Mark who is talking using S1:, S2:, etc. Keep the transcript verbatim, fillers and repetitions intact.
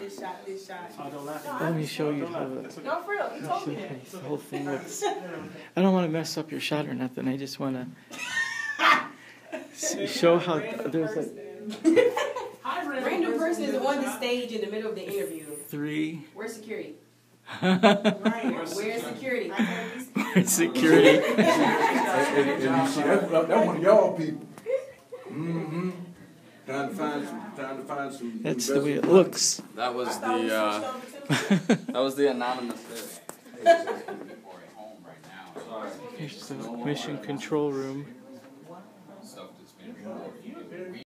S1: this shot, this shot.
S2: Oh, don't laugh.
S1: No,
S3: Let me show you how the,
S1: No, for real, you told me that.
S3: the whole thing looks. I don't want to mess up your shot or nothing. I just want to show how there's like
S1: Random person is on the stage in the middle of the interview.
S3: three.
S1: Where's security? Where's security?
S3: Where's security?
S4: And, and you see, that's, that's one of y'all people. Mm-hmm. Trying to find some, trying to find some.
S3: That's the way it looks.
S5: That was the uh, that was the anonymous tip.
S3: Here's the mission control room.